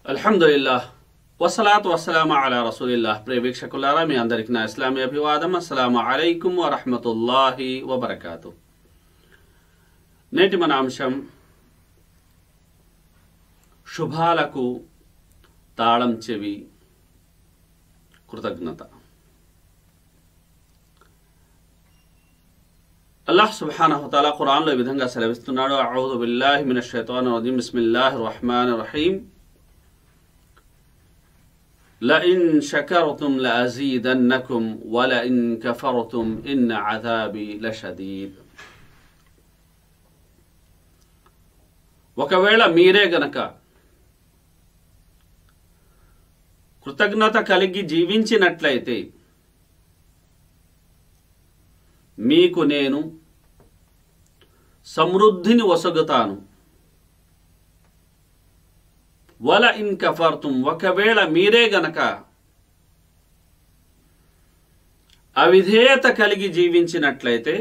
అల్హమ్దులిల్లాహ్ వస్సలాతు వస్సలాము అలా రసూలిల్లాహ్. ప్రియ వీక్షకులారా, మీ అందరికీ నా ఇస్లామీ అభివాదం. అస్సలాము అలైకుం వరహ్మతుల్లాహి వబరకాతు. నేటి మన అంశం శుభాలకు తాళం చెవి, కృతజ్ఞత. అల్లాహ్ సుబ్హానహు వ తఆలా ఖురాన్లో ఈ విధంగా సెలవిస్తున్నాడు. అఊజు బిల్లాహి మినష్ షైతానిర్ రజీం. బిస్మిల్లాహిర్ రహ్మానిర్ రహీం. లఇన్ షకర్తుం లఅజీదన్నకుం వలఇన్ కఫర్తుం ఇన్న అజాబీ లషదీద్. ఒకవేళ మీరే గనక కృతజ్ఞత కలిగి జీవించినట్లయితే మీకు నేను సమృద్ధిని ఒసగుతాను. వల ఇన్ కఫర్తుం, ఒకవేళ మీరే గనక అవిధేయత కలిగి జీవించినట్లయితే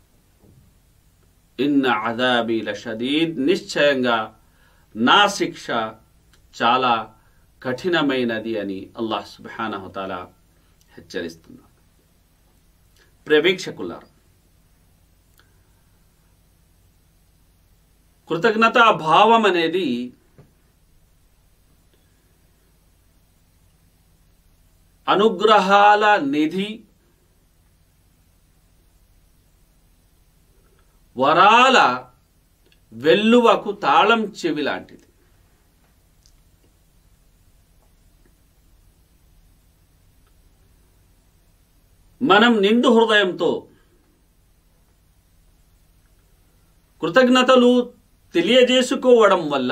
ఇన్న అజాబీ లషదీద్, నిశ్చయంగా నా శిక్ష చాలా కఠినమైనది అని అల్లాహ్ సుబ్హానహు వ తఆలా హెచ్చరిస్తున్నాడు. ప్రియ వీక్షకులారా, కృతజ్ఞతా భావం అనేది అనుగ్రహాల నిధి, వరాల వెల్లువకు తాళం చెవి లాంటిది. మనం నిండు హృదయంతో కృతజ్ఞతలు తెలియజేసుకోవడం వల్ల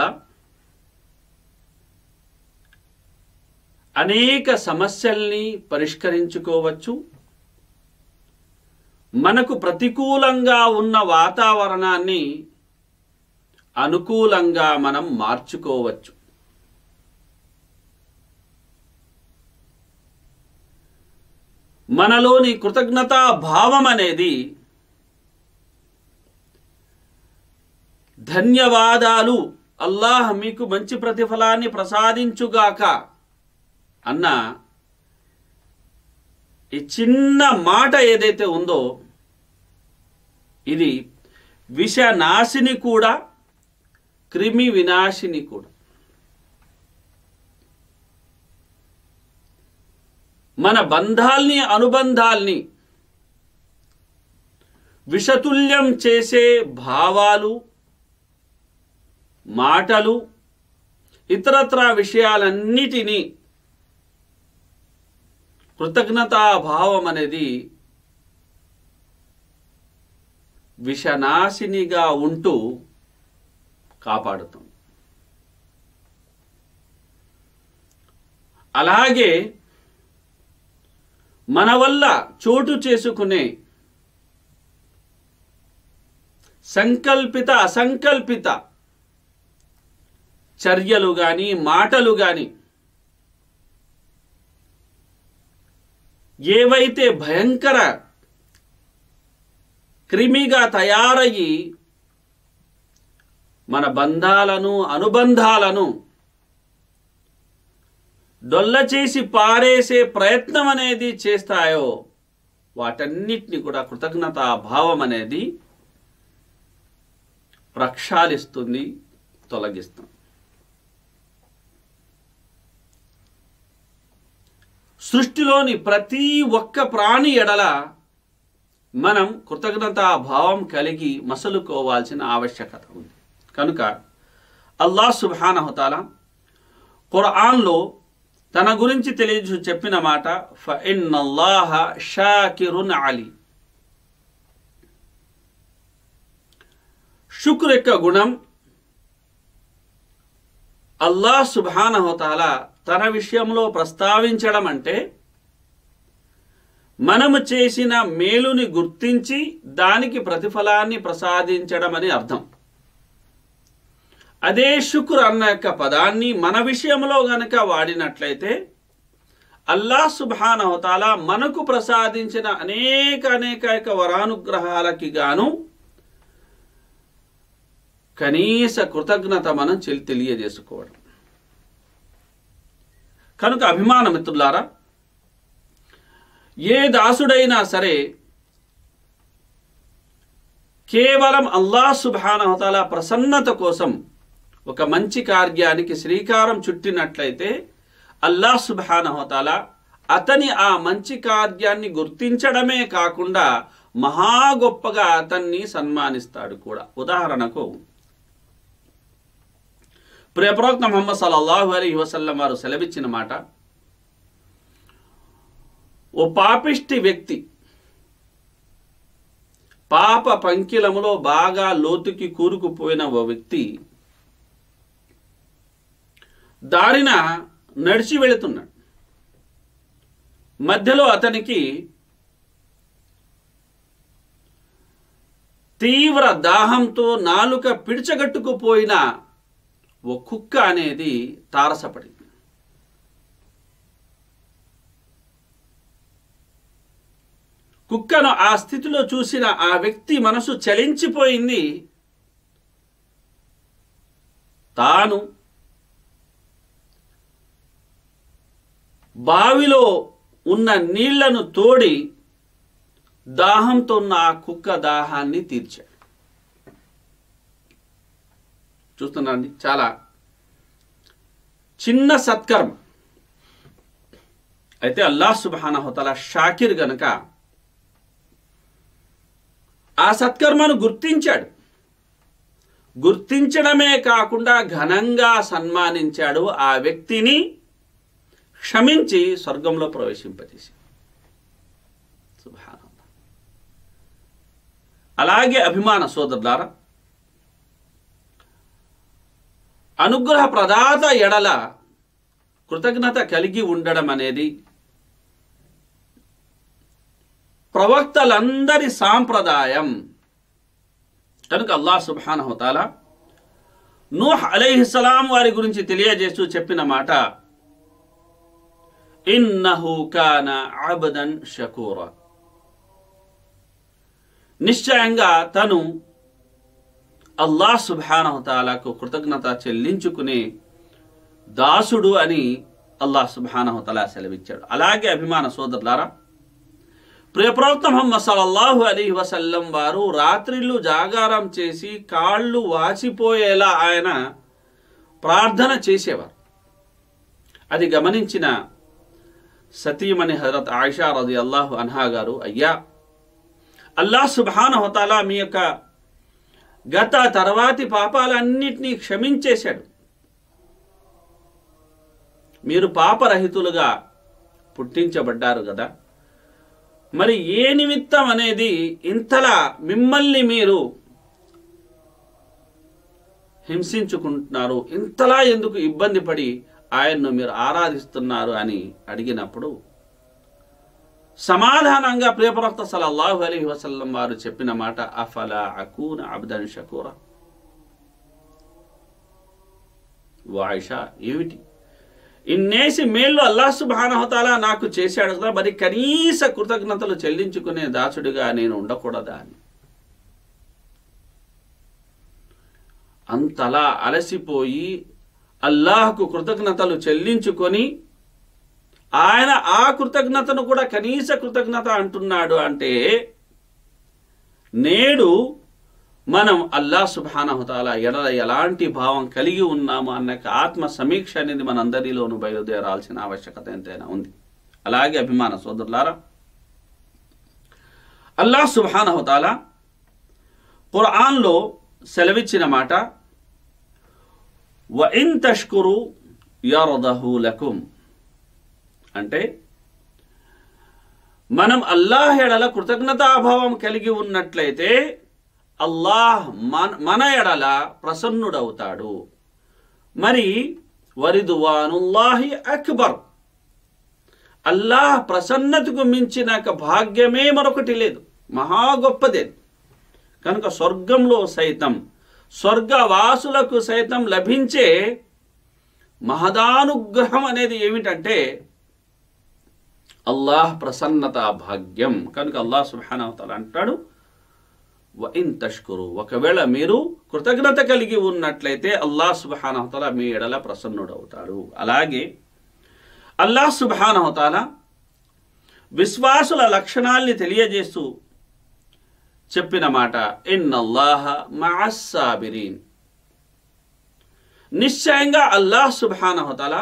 అనేక సమస్యల్ని పరిష్కరించుకోవచ్చు. మనకు ప్రతికూలంగా ఉన్న వాతావరణాన్ని అనుకూలంగా మనం మార్చుకోవచ్చు. మనలోని కృతజ్ఞతా భావం అనేది ధన్యవాదాలు, అల్లాహ్ మీకు మంచి ప్రతిఫలాన్ని ప్రసాదించుగాక అన్న ఈ చిన్న మాట ఏదైతే ఉందో, ఇది విషనాశిని కూడా, క్రిమి వినాశిని కూడా. మన బంధాల్ని, అనుబంధాల్ని విషతుల్యం చేసే భావాలు, మాటలు, ఇతరత్రా విషయాలన్నిటినీ కృతజ్ఞతాభావం అనేది విషనాశినిగా ఉంటూ కాపాడుతుంది. అలాగే మన వల్ల చోటు చేసుకునే సంకల్పిత అసంకల్పిత చర్యలు కానీ, మాటలు కానీ ఏవైతే భయంకర క్రిమిగా తయారయ్యి మన బంధాలను, అనుబంధాలను డొల్ల చేసి పారేసే ప్రయత్నం అనేది చేస్తాయో, వాటన్నిటిని కూడా కృతజ్ఞతా భావం అనేది ప్రక్షాళిస్తుంది, తొలగిస్తుంది. సృష్టిలోని ప్రతి ఒక్క ప్రాణి ఎడల మనం కృతజ్ఞతా భావం కలిగి మసలుకోవాల్సిన ఆవశ్యకత ఉంది. కనుక అల్లాహ్ సుబ్హానహు వ తఆలా ఖురాన్లో తన గురించి తెలియజేస్తూ చెప్పిన మాట, ఫఇన్నల్లాహ షాకిరున్ అలీ. శుక్ర్ యొక్క గుణం అల్లాహ్ సుబ్హానహు వ తఆలా తన విషయంలో ప్రస్తావించడం అంటే మనము చేసిన మేలుని గుర్తించి దానికి ప్రతిఫలాన్ని ప్రసాదించడం అని అర్థం. అదే శుక్ర్ అన్న యొక్క పదాన్ని మన విషయంలో గనక వాడినట్లయితే అల్లాహ్ సుబ్హానహు వ తఆలా మనకు ప్రసాదించిన అనేక వరానుగ్రహాలకి గాను కనీస కృతజ్ఞత మనం తెలియజేసుకోవడం. కనుక అభిమాన మిత్రులారా, ఏ దాసుడైనా సరే కేవలం అల్లాహ్ సుబ్హానహు వ తఆలా ప్రసన్నత కోసం ఒక మంచి కార్యానికి శ్రీకారం చుట్టినట్లయితే అల్లాహ్ సుబ్హానహు వ తఆలా అతని ఆ మంచి కార్యాన్ని గుర్తించడమే కాకుండా మహా గొప్పగా అతన్ని సన్మానిస్తాడు కూడా. ఉదాహరణకు ప్రియప్రవక్త ముహమ్మద్ సల్లల్లాహు అలైహి వసల్లం వారు సెలవిచ్చిన మాట, ఓ పాపిష్టి వ్యక్తి పాప పంకిలములో బాగా లోతుకి కూరుకుపోయిన ఓ వ్యక్తి దారిన నడిచి వెళుతున్నాడు. మధ్యలో అతనికి తీవ్ర దాహంతో నాలుక పిడిచగట్టుకుపోయిన ఓ కుక్క అనేది తారసపడింది. కుక్కను ఆ స్థితిలో చూసిన ఆ వ్యక్తి మనసు చలించిపోయింది. తాను బావిలో ఉన్న నీళ్లను తోడి దాహంతో ఉన్న ఆ కుక్క దాహాన్ని తీర్చాడు. చూస్తున్నారండి, చాలా చిన్న సత్కర్మ. అయితే అల్లాహ్ సుబ్హానహు వ తఆలా షాకిర్ గనక ఆ సత్కర్మను గుర్తించాడు. గుర్తించడమే కాకుండా ఘనంగా సన్మానించాడు. ఆ వ్యక్తిని క్షమించి స్వర్గంలో ప్రవేశింపజేశాడు. సుబ్హానల్లాహ్. అలాగే అభిమాన సోదరులారా, అనుగ్రహ ప్రదాత ఎడల కృతజ్ఞత కలిగి ఉండడం అనేది ప్రవక్తలందరి సాంప్రదాయం. కనుక అల్లాహ్ సుబ్హానహు వ తఆలా నూహ్ అలైహిస్సలాం వారి గురించి తెలియజేస్తూ చెప్పిన మాట, ఇన్నహు కాన అబ్దన్ షకూరా. నిశ్చయంగా తను అల్లాహ్ సుబ్హానహు వ తఆలాకు కృతజ్ఞత చెల్లించుకునే దాసుడు అని అల్లాహ్ సుబ్హానహు వ తఆలా సెలవిచ్చాడు. అలాగే అభిమాన సోదరులారా, ప్రియప్రవక్త ముహమ్మద్ సల్లల్లాహు అలైహి వసల్లం వారు రాత్రిళ్ళు జాగారం చేసి కాళ్ళు వాచిపోయేలా ఆయన ప్రార్థన చేసేవారు. అది గమనించిన సతీమణి హజరత్ ఆయిషా రదియల్లాహు అన్హా గారు, అయ్యా, అల్లాహ్ సుబ్హానహు వ తఆలా మీ యొక్క గత తర్వాతి పాపాలన్నిటినీ క్షమించేశాడు. మీరు పాపరహితులుగా పుట్టించబడ్డారు కదా, మరి ఏ నిమిత్తం అనేది ఇంతలా మిమ్మల్ని మీరు హింసించుకుంటున్నారు, ఇంతలా ఎందుకు ఇబ్బంది పడి ఆయన్ను మీరు ఆరాధిస్తున్నారు అని అడిగినప్పుడు సమాధానంగా ప్రియప్రవక్త సల్లల్లాహు అలైహి వసల్లం వారు చెప్పిన మాట, అఫలా అకూన అబ్దన్ షకూరా. ఓ ఆయిషా, ఏమిటి ఇన్నేసి మేళ్ళు అల్లాహ్ సుబ్హానహు వ తఆలా నాకు చేశాడు కదా, మరి కనీస కృతజ్ఞతలు చెల్లించుకునే దాసుడిగా నేను ఉండకూడదా అని. అంతలా అలసిపోయి అల్లాహ్కు కృతజ్ఞతలు చెల్లించుకొని ఆయన ఆ కృతజ్ఞతను కూడా కనీస కృతజ్ఞత అంటున్నాడు అంటే, నేడు మనం అల్లాహ్ సుబ్హానహు వ తఆలా ఎడల ఎలాంటి భావం కలిగి ఉన్నాము అన్న ఆత్మ సమీక్ష అనేది మనందరిలోనూ బయలుదేరాల్సిన ఆవశ్యకత ఎంతైనా ఉంది. అలాగే అభిమాన సోదరులారా, అల్లాహ్ సుబ్హానహు వ తఆలా ఖురాన్లో సెలవిచ్చిన మాట, వ ఇన్ తష్కురు యర్దహు లకుం. అంటే మనం అల్లాహ్ ఎడల కృతజ్ఞతాభావం కలిగి ఉన్నట్లయితే అల్లాహ్ మన ఎడల ప్రసన్నుడవుతాడు. మరి వరిదువానుల్లాహి అక్బర్, అల్లాహ్ ప్రసన్నతకు మించిన భాగ్యమే మరొకటి లేదు, మహా గొప్పదే. కనుక స్వర్గంలో సైతం స్వర్గవాసులకు సైతం లభించే మహదానుగ్రహం అనేది ఏమిటంటే అల్లాహ్ ప్రసన్నత భాగ్యం. కనుక అల్లాహ్ సుబ్హానహు వ తఆలా అంటాడు, వ ఇన్ తష్కురు, ఒకవేళ మీరు కృతజ్ఞత కలిగి ఉన్నట్లయితే అల్లాహ్ సుబ్హానహు వ తఆలా మీ ఎడల ప్రసన్నుడవుతాడు. అలాగే అల్లాహ్ సుబ్హానహు తఆలా విశ్వాసుల లక్షణాల్ని తెలియజేస్తూ చెప్పిన మాట, ఇన్నల్లాహ మఅస్ సాబిరీన్, నిశ్చయంగా అల్లాహ్ సుబ్హానహు తఆలా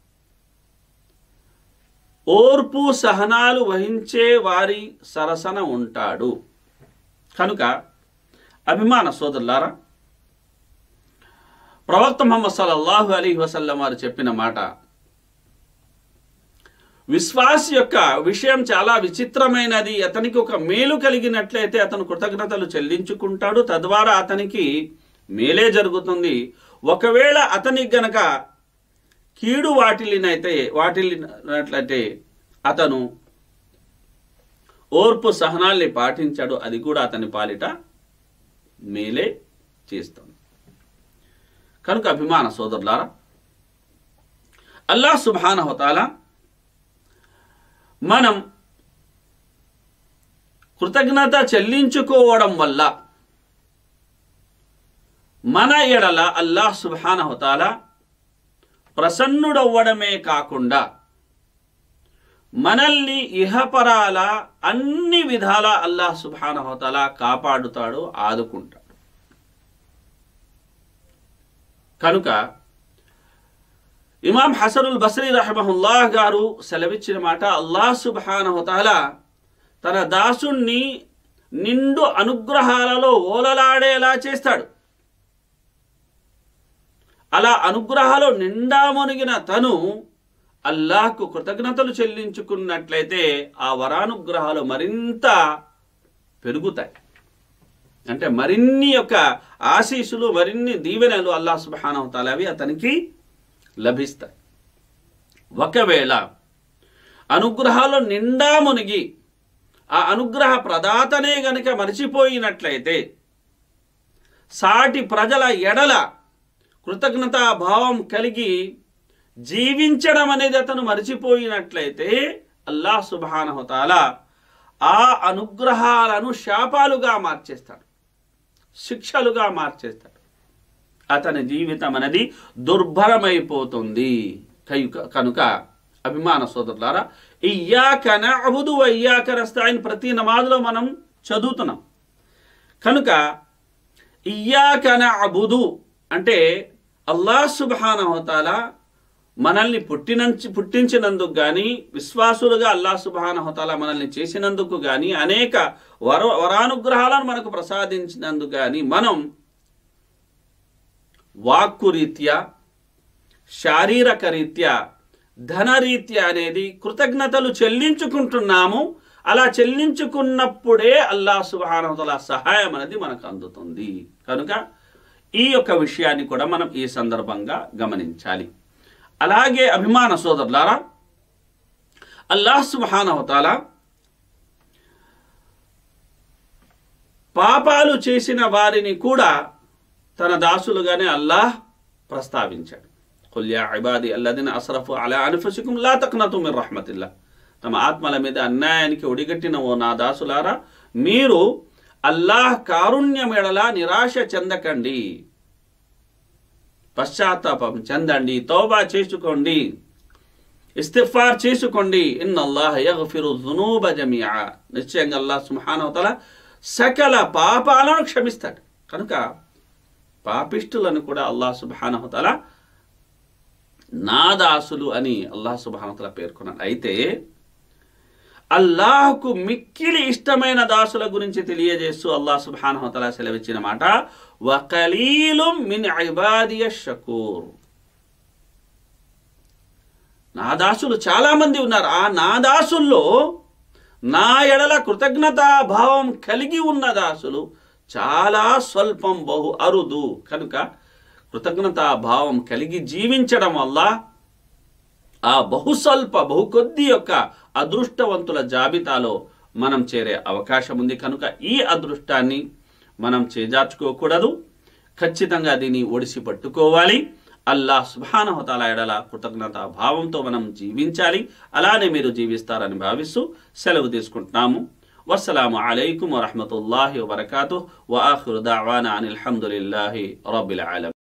ఓర్పు సహనాలు వహించే వారి సరసన ఉంటాడు. కనుక అభిమాన సోదరులారా, ప్రవక్త ముహమ్మద్ సల్లల్లాహు అలైహి వసల్లం వారు చెప్పిన మాట, విశ్వాసి యొక్క విషయం చాలా విచిత్రమైనది. అతనికి ఒక మేలు కలిగినట్లయితే అతను కృతజ్ఞతలు చెల్లించుకుంటాడు, తద్వారా అతనికి మేలే జరుగుతుంది. ఒకవేళ అతనికి గనక కీడు వాటిల్లినట్లయితే అతను ఓర్పు సహనాల్ని పాటించాడు, అది కూడా అతని పాలిట మేలే చేస్తుంది. కనుక అభిమాన సోదరులారా, అల్లాహ్ సుబ్హానహు తఆలా మనం కృతజ్ఞత చెల్లించుకోవడం వల్ల మన ఎడల అల్లాహ్ సుబ్హానహు తఆలా ప్రసన్నుడవ్వడమే కాకుండా మనల్ని ఇహపరాల అన్ని విధాల అల్లాహ్ సుబ్హానహు తఆలా కాపాడుతాడు, ఆదుకుంటాడు. కనుక ఇమాం హసనుల్ బస్రీ రహిమహుల్లాహ్ గారు సెలవిచ్చిన మాట, అల్లాహ్ సుబ్హానహు తఆలా తన దాసుణ్ణి నిండు అనుగ్రహాలలో ఓలలాడేలా చేస్తాడు. అలా అనుగ్రహాలు నిండా మునిగిన తను అల్లాహ్కు కృతజ్ఞతలు చెల్లించుకున్నట్లయితే ఆ వరానుగ్రహాలు మరింత పెరుగుతాయి. అంటే మరిన్ని యొక్క ఆశీస్సులు, మరిన్ని దీవెనలు అల్లాహ్ సుబ్హానహు తఆలా అవి అతనికి లభిస్తాయి. ఒకవేళ అనుగ్రహాలు నిండా మునిగి ఆ అనుగ్రహ ప్రదాతనే గనుక మరిచిపోయినట్లయితే, సాటి ప్రజల ఎడల కృతజ్ఞతా భావం కలిగి జీవించడం అనేది అతను మరిచిపోయినట్లయితే అల్లాహ్ సుబ్హానహు తఆలా ఆ అనుగ్రహాలను శాపాలుగా మార్చేస్తాడు, శిక్షలుగా మార్చేస్తాడు. అతని జీవితం అనేది దుర్భరమైపోతుంది. కనుక అభిమాన సోదరులారా, ఇయ్యాక నఅబుదు వ ఇయ్యాక నస్తഈన్ ప్రతి నమాజ్లో మనం చదువుతున్నాం. కనుక ఇయ్యాక నఅబుదు అంటే అల్లాహ్ సుబ్హానహు తఆలా మనల్ని పుట్టించినందుకు కానీ, విశ్వాసులుగా అల్లాహ్ సుబ్హానహు తఆలా మనల్ని చేసినందుకు కానీ, అనేక వరానుగ్రహాలను మనకు ప్రసాదించినందుకు కానీ మనం వాక్కు రీత్యా, శారీరక రీత్యా, ధనరీత్యా అనేది కృతజ్ఞతలు చెల్లించుకుంటున్నాము. అలా చెల్లించుకున్నప్పుడే అల్లాహ్ సుబ్హానహు తఆలా సహాయం అనేది మనకు అందుతుంది. కనుక ఈ యొక్క విషయాన్ని కూడా మనం ఈ సందర్భంగా గమనించాలి. అలాగే అభిమాన సోదరులారా, అల్లాహ్ సుబ్హానహు తఆలా పాపాలు చేసిన వారిని కూడా తన దాసులుగానే అల్లాహ్ ప్రస్తావించాడు. ఖుల్ యా ఇబాది అల్లదీన అస్రఫు అలా అన్ఫుసికుం లా తక్నతు మిర్ రహ్మతిల్లాహ్, తమ ఆత్మల మీద అన్యాయానికి ఒడిగట్టిన ఓ నా దాసులారా, మీరు అల్లాహ్ కారుణ్యం ఎడల నిరాశ చెందకండి, పశ్చాత్తాపం చెందండి, తౌబా చేసుకోండి, ఇస్తిగ్ఫార్ చేసుకోండి. ఇన్నల్లాహ యగ్ఫిరు దునూబ జమీఆ, నిశ్చయంగా అల్లాహ్ సుబ్హానహు తఆలా సకల పాపాలను క్షమిస్తాడు. కనుక పాపిష్టులను కూడా అల్లాహ్ సుబ్హానహు తఆలా నా దాసులు అని అల్లాహ్ సుబ్హానహు తఆలా పేర్కొన్నాడు. అయితే అల్లాహ్కు మిక్కిలి ఇష్టమైన దాసుల గురించి తెలియజేస్తూ అల్లాహ్ సుబ్హానహు తఆలా సెలవిచ్చిన మాట, వకలీలుం మిన్ ఇబాదియ షకూర్, నా దాసులు చాలా మంది ఉన్నారు. ఆ నా దాసుల్లో నా ఎడల కృతజ్ఞతా భావం కలిగి ఉన్న దాసులు చాలా స్వల్పం, బహు అరుదు. కనుక కృతజ్ఞతా భావం కలిగి జీవించడం వల్ల ఆ బహు కొద్ది యొక్క అదృష్టవంతుల జాబితాలో మనం చేరే అవకాశం ఉంది. కనుక ఈ అదృష్టాన్ని మనం చేజార్చుకోకూడదు, ఖచ్చితంగా దీన్ని ఒడిసి పట్టుకోవాలి. అల్లాహ్ సుబ్హానహు తఆలా ఎడల కృతజ్ఞతా భావంతో మనం జీవించాలి. అలానే మీరు జీవిస్తారని భావిస్తూ సెలవు తీసుకుంటున్నాము. వస్సలాము అలైకుం వరహ్మతుల్లాహి వబరకాతుహ్. వ ఆఖిరు దఅవానా అనిల్ హమ్దులిల్లాహి రబ్బిల్ ఆలమీన్.